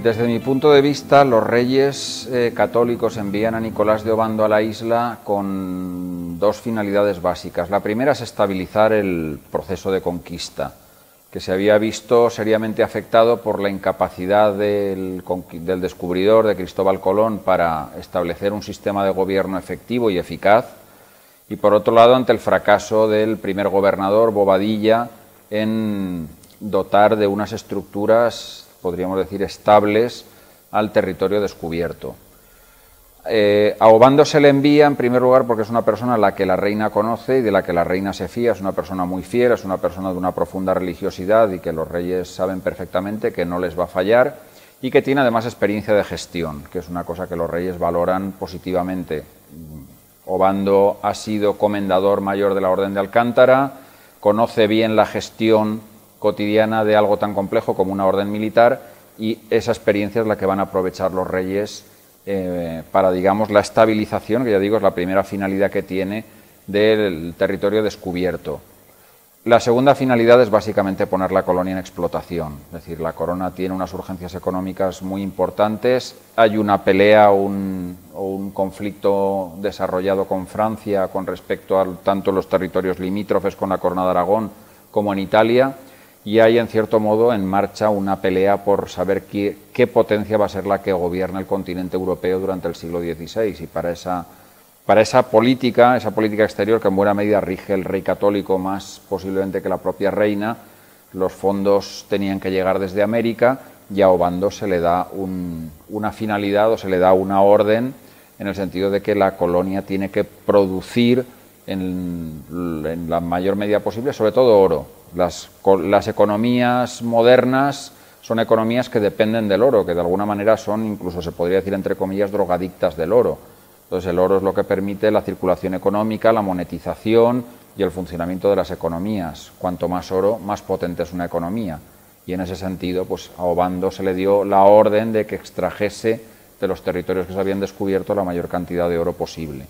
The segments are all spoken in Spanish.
Desde mi punto de vista, los reyes católicos envían a Nicolás de Obando a la isla con dos finalidades básicas. La primera es estabilizar el proceso de conquista, que se había visto seriamente afectado por la incapacidad del descubridor, de Cristóbal Colón, para establecer un sistema de gobierno efectivo y eficaz, y por otro lado ante el fracaso del primer gobernador, Bobadilla, en dotar de unas estructuras, podríamos decir, estables al territorio descubierto. A Obando se le envía, en primer lugar, porque es una persona a la que la reina conoce y de la que la reina se fía, es una persona muy fiel, es una persona de una profunda religiosidad y que los reyes saben perfectamente que no les va a fallar, y que tiene además experiencia de gestión, que es una cosa que los reyes valoran positivamente. Obando ha sido comendador mayor de la Orden de Alcántara, conoce bien la gestión cotidiana de algo tan complejo como una orden militar, y esa experiencia es la que van a aprovechar los reyes para, digamos, la estabilización, que ya digo es la primera finalidad que tiene del territorio descubierto. La segunda finalidad es básicamente poner la colonia en explotación, es decir, la corona tiene unas urgencias económicas muy importantes, hay una pelea o un conflicto desarrollado con Francia con respecto a tanto los territorios limítrofes con la corona de Aragón como en Italia, y hay en cierto modo en marcha una pelea por saber qué potencia va a ser la que gobierna el continente europeo durante el siglo XVI, y para esa política exterior que en buena medida rige el rey católico más posiblemente que la propia reina, los fondos tenían que llegar desde América, y a Obando se le da una finalidad o se le da una orden en el sentido de que la colonia tiene que producir en la mayor medida posible, sobre todo oro. Las economías modernas son economías que dependen del oro, que de alguna manera son, incluso se podría decir entre comillas, drogadictas del oro. Entonces el oro es lo que permite la circulación económica, la monetización y el funcionamiento de las economías. Cuanto más oro, más potente es una economía. Y en ese sentido, pues a Obando se le dio la orden de que extrajese de los territorios que se habían descubierto la mayor cantidad de oro posible.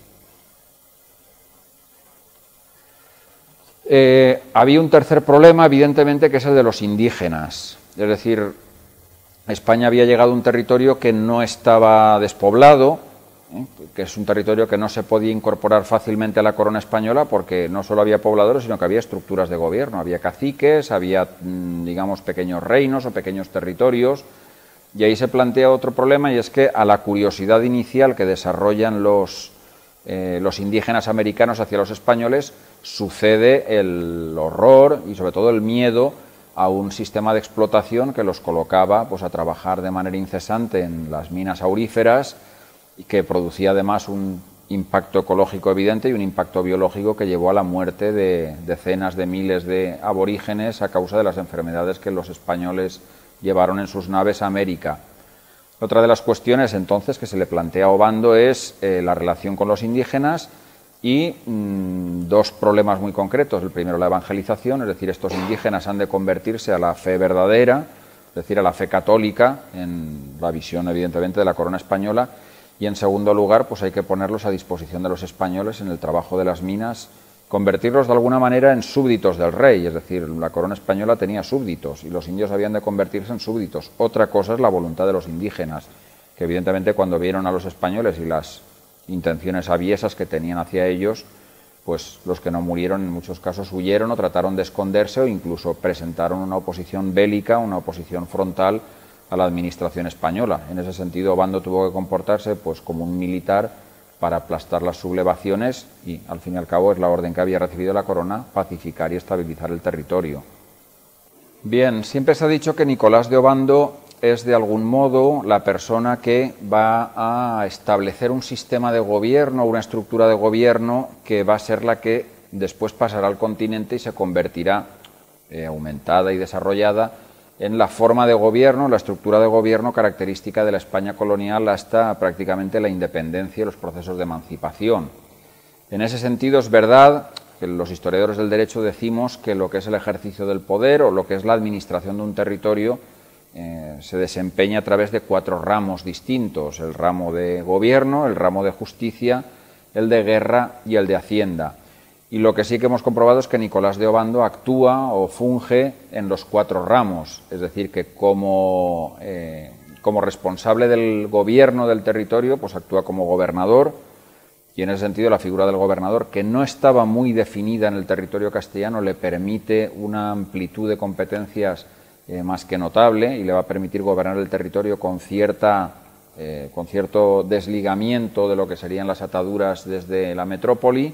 Había un tercer problema, evidentemente, que es el de los indígenas. Es decir, España había llegado a un territorio que no estaba despoblado, que es un territorio que no se podía incorporar fácilmente a la corona española porque no solo había pobladores, sino que había estructuras de gobierno, había caciques, había, digamos, pequeños reinos o pequeños territorios, y ahí se plantea otro problema, y es que a la curiosidad inicial que desarrollan los indígenas americanos hacia los españoles sucede el horror y sobre todo el miedo a un sistema de explotación que los colocaba pues a trabajar de manera incesante en las minas auríferas, y que producía además un impacto ecológico evidente y un impacto biológico que llevó a la muerte de decenas de miles de aborígenes a causa de las enfermedades que los españoles llevaron en sus naves a América. Otra de las cuestiones entonces que se le plantea a Obando es la relación con los indígenas y dos problemas muy concretos. El primero, la evangelización, es decir, estos indígenas han de convertirse a la fe verdadera, es decir, a la fe católica, en la visión evidentemente de la corona española, y en segundo lugar, pues hay que ponerlos a disposición de los españoles en el trabajo de las minas, convertirlos de alguna manera en súbditos del rey, es decir, la corona española tenía súbditos y los indios habían de convertirse en súbditos. Otra cosa es la voluntad de los indígenas, que evidentemente cuando vieron a los españoles y las intenciones aviesas que tenían hacia ellos, pues los que no murieron en muchos casos huyeron o trataron de esconderse o incluso presentaron una oposición bélica, una oposición frontal a la administración española. En ese sentido, Obando tuvo que comportarse pues como un militar para aplastar las sublevaciones y, al fin y al cabo, es la orden que había recibido la corona, pacificar y estabilizar el territorio. Bien, siempre se ha dicho que Nicolás de Obando es, de algún modo, la persona que va a establecer un sistema de gobierno, una estructura de gobierno que va a ser la que después pasará al continente y se convertirá, aumentada y desarrollada, en la forma de gobierno, la estructura de gobierno característica de la España colonial hasta prácticamente la independencia y los procesos de emancipación. En ese sentido es verdad que los historiadores del derecho decimos que lo que es el ejercicio del poder o lo que es la administración de un territorio se desempeña a través de 4 ramos distintos: el ramo de gobierno, el ramo de justicia, el de guerra y el de hacienda. Y lo que sí que hemos comprobado es que Nicolás de Obando actúa o funge en los 4 ramos, es decir, que como como responsable del gobierno del territorio, pues actúa como gobernador, y en ese sentido la figura del gobernador, que no estaba muy definida en el territorio castellano, le permite una amplitud de competencias más que notable y le va a permitir gobernar el territorio con cierto desligamiento de lo que serían las ataduras desde la metrópoli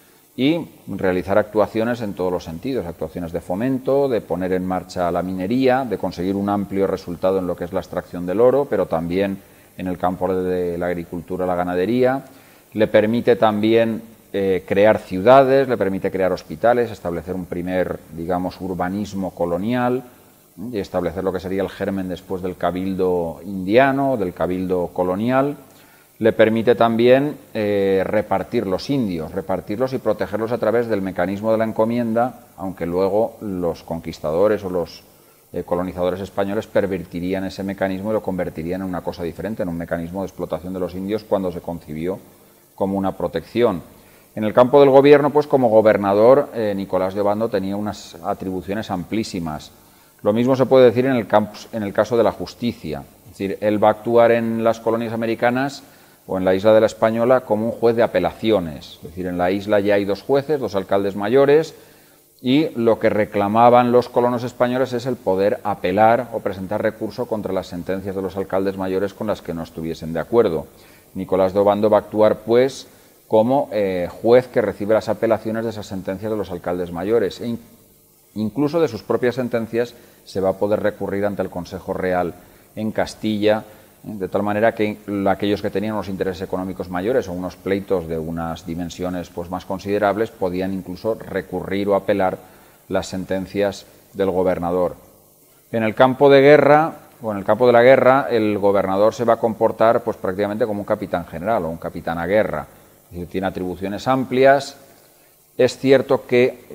y realizar actuaciones en todos los sentidos, actuaciones de fomento, de poner en marcha la minería, de conseguir un amplio resultado en lo que es la extracción del oro, pero también en el campo de la agricultura, la ganadería. Le permite también crear ciudades, le permite crear hospitales, establecer un primer, digamos, urbanismo colonial y establecer lo que sería el germen después del cabildo indiano, del cabildo colonial. Le permite también repartir los indios, repartirlos y protegerlos a través del mecanismo de la encomienda, aunque luego los conquistadores o los colonizadores españoles pervertirían ese mecanismo y lo convertirían en una cosa diferente, en un mecanismo de explotación de los indios cuando se concibió como una protección. En el campo del gobierno, pues como gobernador, Nicolás de Obando tenía unas atribuciones amplísimas. Lo mismo se puede decir en el caso de la justicia. Es decir, él va a actuar en las colonias americanas o en la isla de la Española como un juez de apelaciones. Es decir, en la isla ya hay 2 jueces, 2 alcaldes mayores, y lo que reclamaban los colonos españoles es el poder apelar o presentar recurso contra las sentencias de los alcaldes mayores con las que no estuviesen de acuerdo. Nicolás de Obando va a actuar, pues, como juez que recibe las apelaciones de esas sentencias de los alcaldes mayores. E incluso de sus propias sentencias se va a poder recurrir ante el Consejo Real en Castilla, de tal manera que aquellos que tenían unos intereses económicos mayores o unos pleitos de unas dimensiones pues, más considerables podían incluso recurrir o apelar las sentencias del gobernador. En el campo de guerra o en el campo de la guerra, el gobernador se va a comportar pues, prácticamente como un capitán general o un capitán a guerra. Es decir, tiene atribuciones amplias. Es cierto que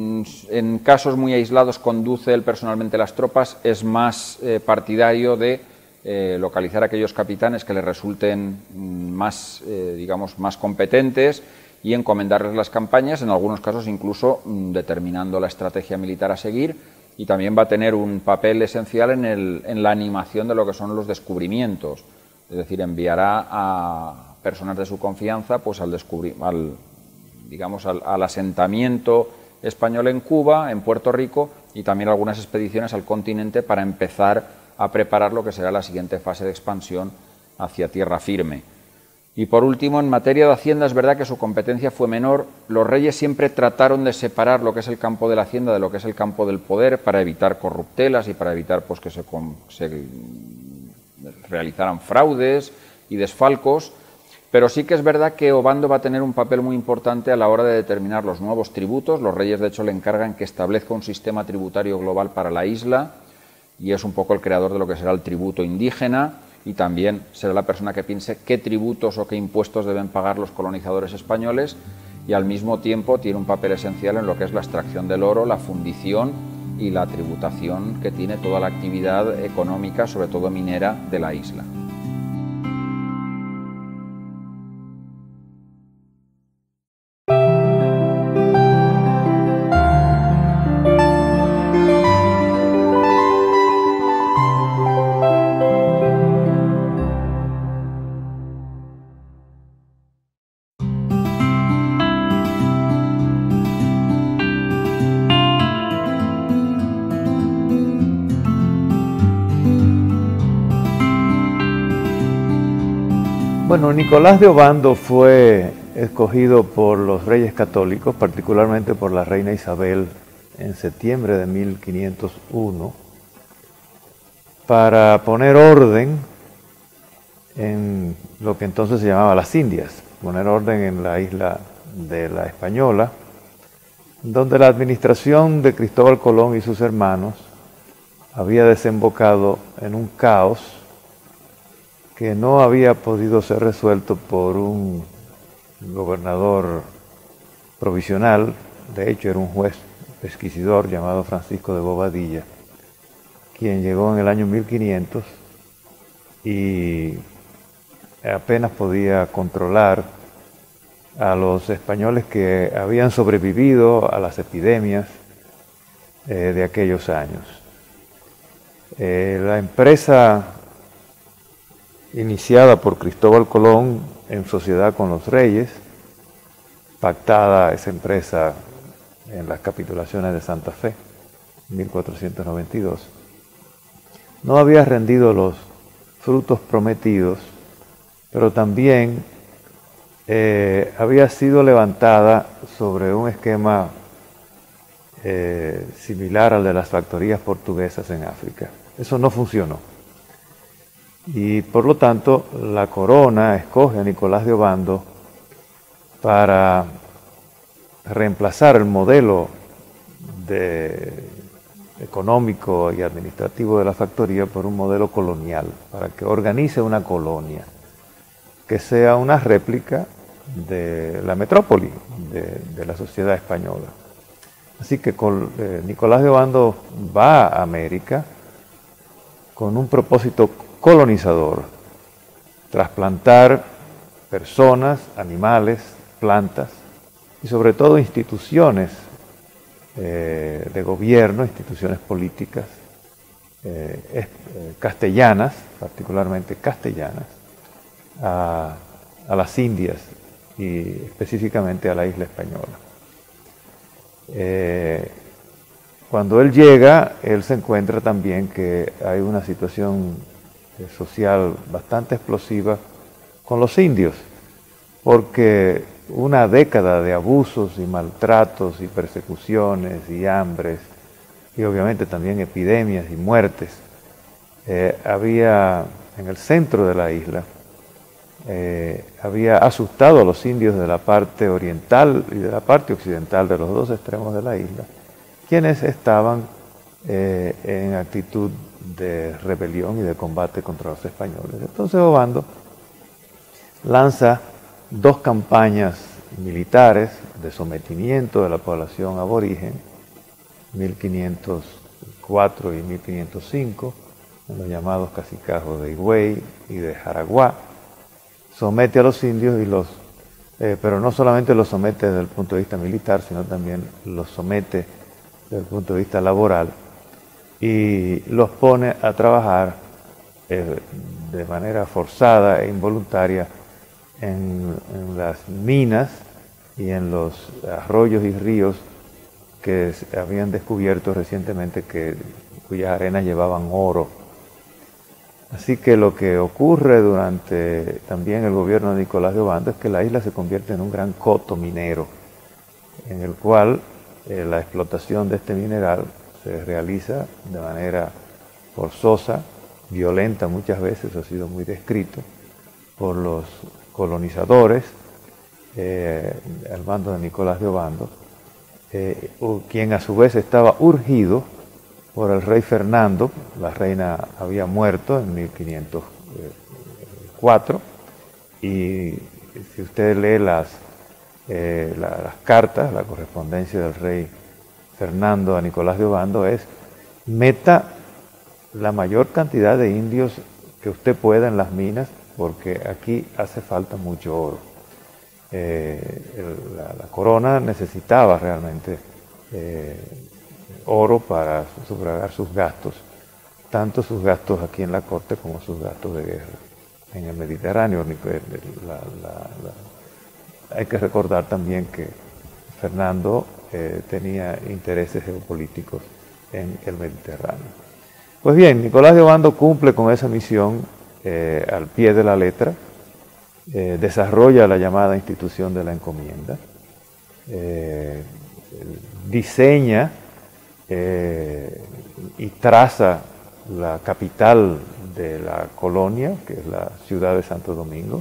en casos muy aislados conduce él personalmente las tropas, es más partidario de localizar a aquellos capitanes que le resulten más, digamos, más competentes y encomendarles las campañas, en algunos casos incluso determinando la estrategia militar a seguir, y también va a tener un papel esencial en la animación de lo que son los descubrimientos, es decir, enviará a personas de su confianza pues al asentamiento español en Cuba, en Puerto Rico, y también algunas expediciones al continente para empezar a preparar lo que será la siguiente fase de expansión hacia tierra firme. Y por último, en materia de Hacienda, es verdad que su competencia fue menor. Los reyes siempre trataron de separar lo que es el campo de la Hacienda de lo que es el campo del poder para evitar corruptelas y para evitar pues, que se realizaran fraudes y desfalcos. Pero sí que es verdad que Obando va a tener un papel muy importante a la hora de determinar los nuevos tributos. Los reyes, de hecho, le encargan que establezca un sistema tributario global para la isla y es un poco el creador de lo que será el tributo indígena, y también será la persona que piense qué tributos o qué impuestos deben pagar los colonizadores españoles, y al mismo tiempo tiene un papel esencial en lo que es la extracción del oro, la fundición y la tributación que tiene toda la actividad económica, sobre todo minera, de la isla. Bueno, Nicolás de Obando fue escogido por los reyes católicos, particularmente por la reina Isabel, en septiembre de 1501, para poner orden en lo que entonces se llamaba las Indias, poner orden en la isla de la Española, donde la administración de Cristóbal Colón y sus hermanos había desembocado en un caos que no había podido ser resuelto por un gobernador provisional. De hecho, era un juez pesquisidor llamado Francisco de Bobadilla, quien llegó en el año 1500 y apenas podía controlar a los españoles que habían sobrevivido a las epidemias de aquellos años. La empresa iniciada por Cristóbal Colón en sociedad con los reyes, pactada esa empresa en las capitulaciones de Santa Fe, 1492, no había rendido los frutos prometidos, pero también había sido levantada sobre un esquema similar al de las factorías portuguesas en África. Eso no funcionó. Y por lo tanto, la corona escoge a Nicolás de Obando para reemplazar el modelo económico y administrativo de la factoría por un modelo colonial, para que organice una colonia que sea una réplica de la metrópoli, de la sociedad española. Así que Nicolás de Obando va a América con un propósito colonizador, trasplantar personas, animales, plantas y sobre todo instituciones de gobierno, instituciones políticas castellanas, particularmente castellanas, a las Indias y específicamente a la isla española. Cuando él llega, él se encuentra también que hay una situación social bastante explosiva con los indios, porque una década de abusos y maltratos y persecuciones y hambres y obviamente también epidemias y muertes había en el centro de la isla, había asustado a los indios de la parte oriental y de la parte occidental de los dos extremos de la isla, quienes estaban en actitud de rebelión y de combate contra los españoles. Entonces Obando lanza dos campañas militares de sometimiento de la población aborigen, 1504 y 1505, en los llamados cacicazgos de Higüey y de Jaraguá. Somete a los indios pero no solamente los somete desde el punto de vista militar, sino también los somete desde el punto de vista laboral y los pone a trabajar de manera forzada e involuntaria en las minas y en los arroyos y ríos que se habían descubierto recientemente cuyas arenas llevaban oro. Así que lo que ocurre durante también el gobierno de Nicolás de Obando es que la isla se convierte en un gran coto minero, en el cual la explotación de este mineral se realiza de manera forzosa, violenta muchas veces, ha sido muy descrito, por los colonizadores al mando de Nicolás de Obando, quien a su vez estaba urgido por el rey Fernando. La reina había muerto en 1504 y si usted lee las cartas, la correspondencia del rey Fernando a Nicolás de Obando es: meta la mayor cantidad de indios que usted pueda en las minas porque aquí hace falta mucho oro. La corona necesitaba realmente oro para sufragar sus gastos, tanto sus gastos aquí en la corte como sus gastos de guerra en el Mediterráneo. Hay que recordar también que Fernando tenía intereses geopolíticos en el Mediterráneo. Pues bien, Nicolás de Obando cumple con esa misión al pie de la letra, desarrolla la llamada institución de la encomienda, diseña y traza la capital de la colonia, que es la ciudad de Santo Domingo,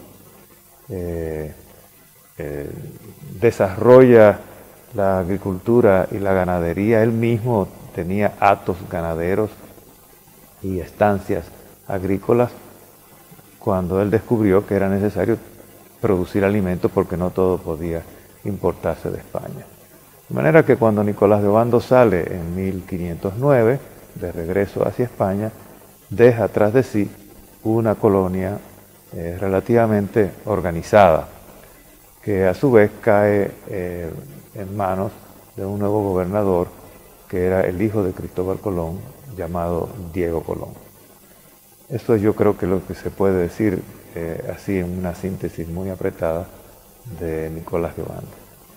desarrolla la agricultura y la ganadería. Él mismo tenía hatos ganaderos y estancias agrícolas cuando él descubrió que era necesario producir alimentos porque no todo podía importarse de España. De manera que cuando Nicolás de Obando sale en 1509 de regreso hacia España, deja atrás de sí una colonia relativamente organizada, que a su vez cae en manos de un nuevo gobernador que era el hijo de Cristóbal Colón, llamado Diego Colón. Eso yo creo que es lo que se puede decir así en una síntesis muy apretada de Nicolás de Obando.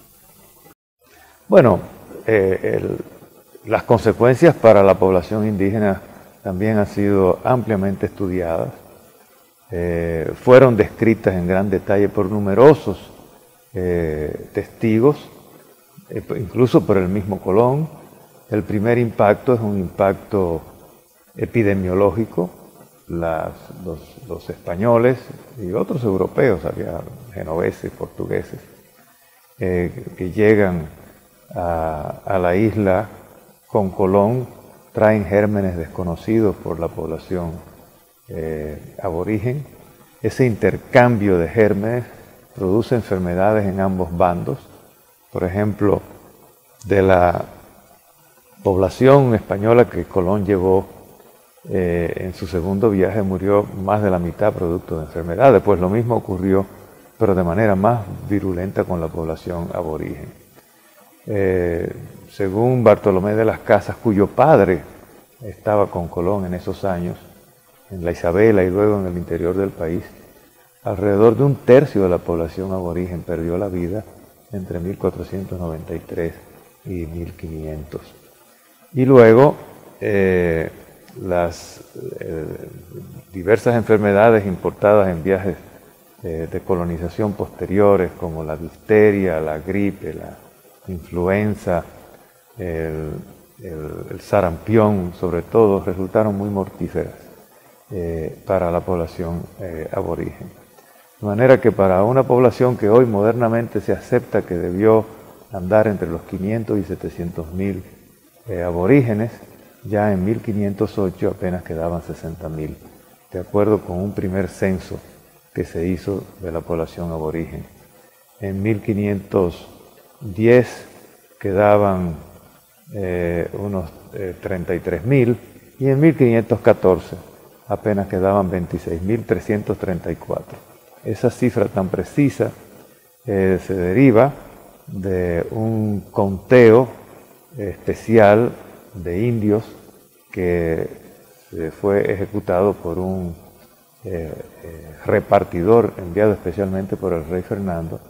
Bueno, las consecuencias para la población indígena también han sido ampliamente estudiadas. Fueron descritas en gran detalle por numerosos testigos, incluso por el mismo Colón. El primer impacto es un impacto epidemiológico. Los españoles y otros europeos, había genoveses, portugueses, que llegan a la isla con Colón, traen gérmenes desconocidos por la población aborigen. Ese intercambio de gérmenes produce enfermedades en ambos bandos. Por ejemplo, de la población española que Colón llevó en su segundo viaje, murió más de la mitad producto de enfermedades. Pues lo mismo ocurrió, pero de manera más virulenta, con la población aborigen. Según Bartolomé de las Casas, cuyo padre estaba con Colón en esos años, en la Isabela y luego en el interior del país, alrededor de un tercio de la población aborigen perdió la vida entre 1493 y 1500. Y luego las diversas enfermedades importadas en viajes de colonización posteriores, como la difteria, la gripe, la influenza, el sarampión, sobre todo, resultaron muy mortíferas para la población aborigen. De manera que para una población que hoy modernamente se acepta que debió andar entre los 500 y 700.000 aborígenes, ya en 1508 apenas quedaban 60.000, de acuerdo con un primer censo que se hizo de la población aborigen. En 1510 quedaban unos 33.000 y en 1514 apenas quedaban 26.334. Esa cifra tan precisa se deriva de un conteo especial de indios que fue ejecutado por un repartidor enviado especialmente por el rey Fernando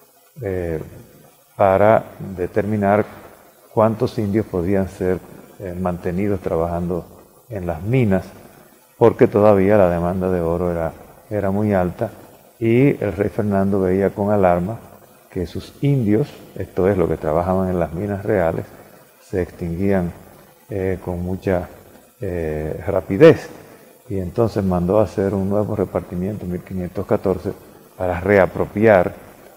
para determinar cuántos indios podían ser mantenidos trabajando en las minas, porque todavía la demanda de oro era muy alta y el rey Fernando veía con alarma que sus indios, esto es, los que trabajaban en las minas reales, se extinguían con mucha rapidez, y entonces mandó a hacer un nuevo repartimiento en 1514 para reapropiar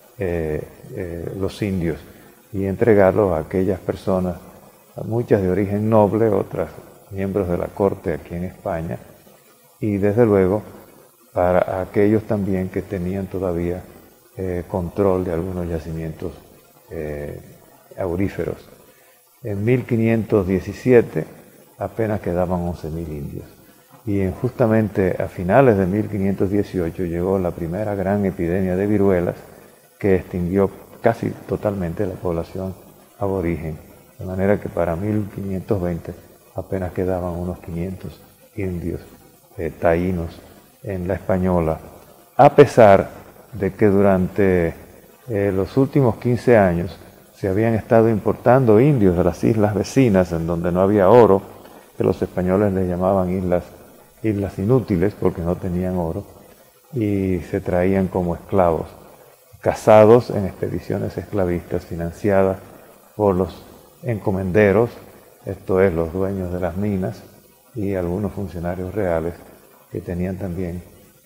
los indios y entregarlos a aquellas personas, muchas de origen noble, otras miembros de la corte aquí en España, y desde luego para aquellos también que tenían todavía control de algunos yacimientos auríferos. En 1517 apenas quedaban 11.000 indios. Y justamente a finales de 1518 llegó la primera gran epidemia de viruelas que extinguió casi totalmente la población aborigen. De manera que para 1520 apenas quedaban unos 500 indios taínos en la Española, a pesar de que durante los últimos 15 años se habían estado importando indios de las islas vecinas en donde no había oro, que los españoles les llamaban islas inútiles porque no tenían oro, y se traían como esclavos, cazados en expediciones esclavistas financiadas por los encomenderos, esto es, los dueños de las minas y algunos funcionarios reales que tenían también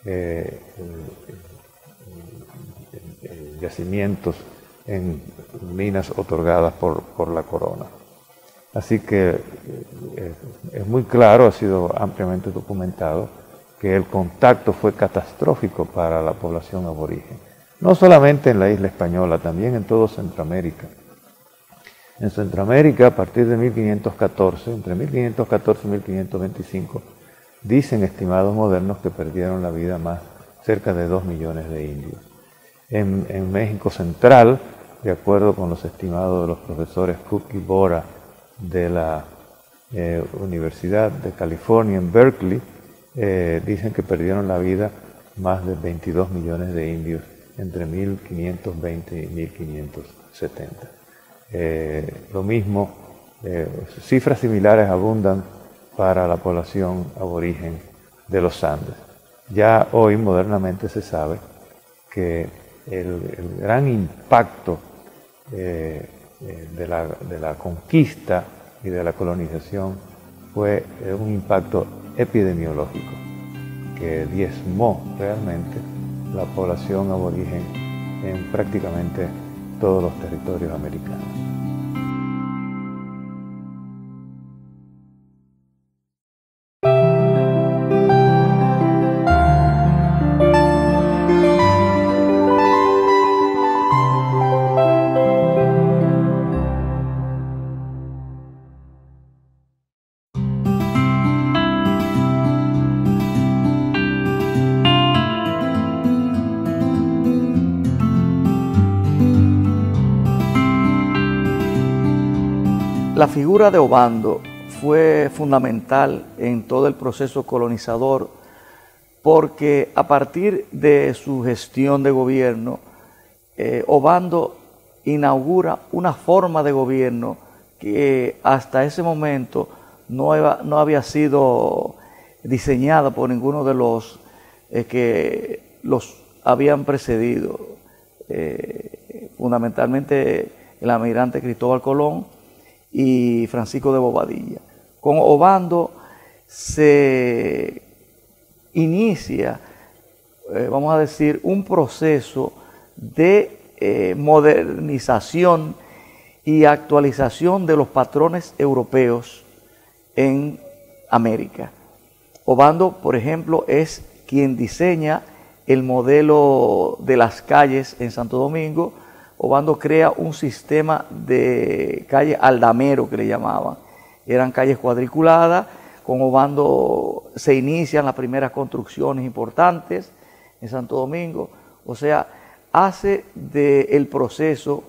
yacimientos en minas otorgadas por la corona. Así que es muy claro, ha sido ampliamente documentado, que el contacto fue catastrófico para la población aborigen. No solamente en la isla española, también en todo Centroamérica. En Centroamérica, a partir de 1514, entre 1514 y 1525, dicen estimados modernos que perdieron la vida cerca de 2 millones de indios. En México Central, de acuerdo con los estimados de los profesores Cook y Bora de la Universidad de California en Berkeley, dicen que perdieron la vida más de 22 millones de indios entre 1520 y 1570. Lo mismo, cifras similares abundan para la población aborigen de los Andes. Ya hoy modernamente se sabe que el gran impacto de la conquista y de la colonización fue un impacto epidemiológico que diezmó realmente la población aborigen en prácticamente todos los territorios americanos. La figura de Obando fue fundamental en todo el proceso colonizador porque a partir de su gestión de gobierno, Obando inaugura una forma de gobierno que hasta ese momento no había sido diseñada por ninguno de los que los habían precedido, fundamentalmente el almirante Cristóbal Colón y Francisco de Bobadilla. Con Obando se inicia, vamos a decir, un proceso de modernización y actualización de los patrones europeos en América. Obando, por ejemplo, es quien diseña el modelo de las calles en Santo Domingo. Obando crea un sistema de calle aldamero que le llamaban. Eran calles cuadriculadas. Con Obando se inician las primeras construcciones importantes en Santo Domingo. O sea, hace del proceso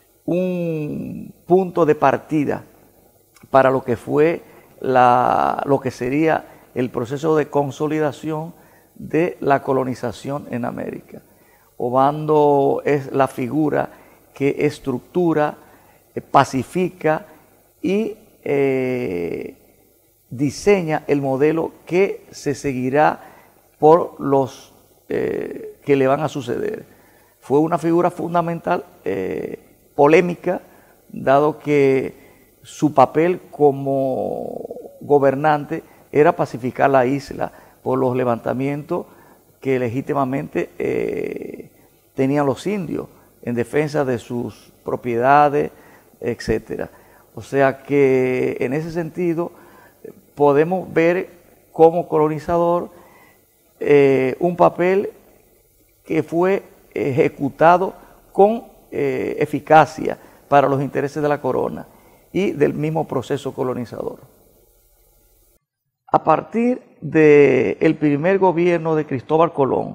un punto de partida para lo que fue lo que sería el proceso de consolidación de la colonización en América. Obando es la figura que estructura, pacifica y diseña el modelo que se seguirá por los que le van a suceder. Fue una figura fundamental, polémica, dado que su papel como gobernante era pacificar la isla por los levantamientos que legítimamente tenían los indios en defensa de sus propiedades, etc. O sea que en ese sentido podemos ver como colonizador un papel que fue ejecutado con eficacia para los intereses de la corona y del mismo proceso colonizador. A partir del primer gobierno de Cristóbal Colón,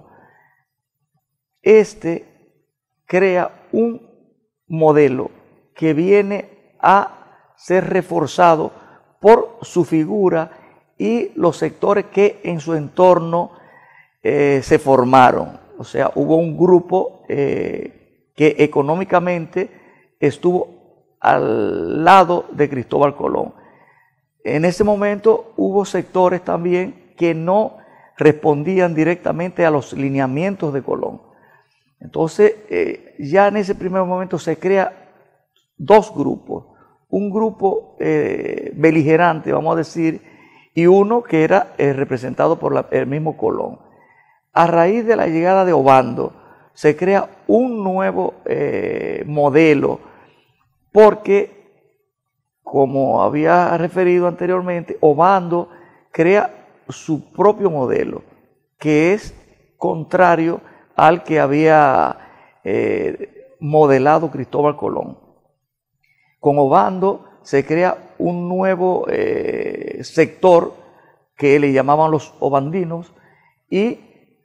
crea un modelo que viene a ser reforzado por su figura y los sectores que en su entorno se formaron. O sea, hubo un grupo que económicamente estuvo al lado de Cristóbal Colón. En ese momento hubo sectores también que no respondían directamente a los lineamientos de Colón. Entonces, ya en ese primer momento se crea dos grupos. Un grupo beligerante, vamos a decir, y uno que era representado por el mismo Colón. A raíz de la llegada de Obando, se crea un nuevo modelo, porque, como había referido anteriormente, Obando crea su propio modelo, que es contrario al que había modelado Cristóbal Colón. Con Obando se crea un nuevo sector que le llamaban los obandinos, y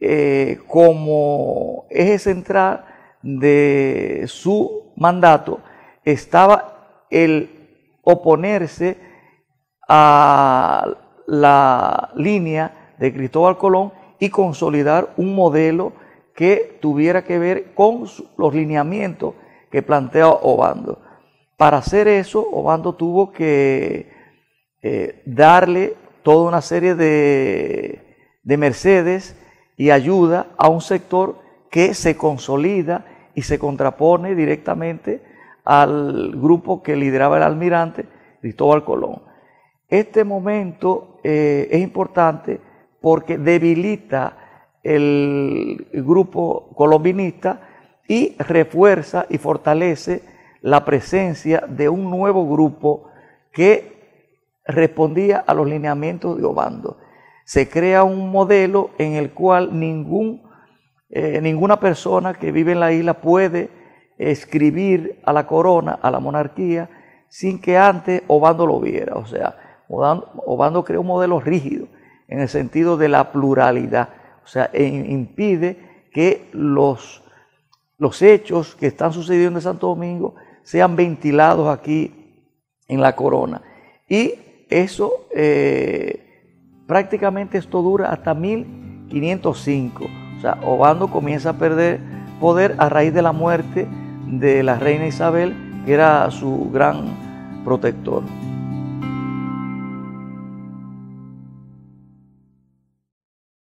como eje central de su mandato estaba el oponerse a la línea de Cristóbal Colón y consolidar un modelo que tuviera que ver con los lineamientos que plantea Obando. Para hacer eso, Obando tuvo que darle toda una serie de mercedes y ayuda a un sector que se consolida y se contrapone directamente al grupo que lideraba el almirante Cristóbal Colón. Este momento es importante porque debilita el grupo colombinista y refuerza y fortalece la presencia de un nuevo grupo que respondía a los lineamientos de Obando. Se crea un modelo en el cual ninguna persona que vive en la isla puede escribir a la corona, a la monarquía, sin que antes Obando lo viera. O sea, Obando creó un modelo rígido en el sentido de la pluralidad. O sea, impide que los hechos que están sucediendo en Santo Domingo sean ventilados aquí en la corona. Y eso, prácticamente esto dura hasta 1505. O sea, Obando comienza a perder poder a raíz de la muerte de la reina Isabel, que era su gran protector.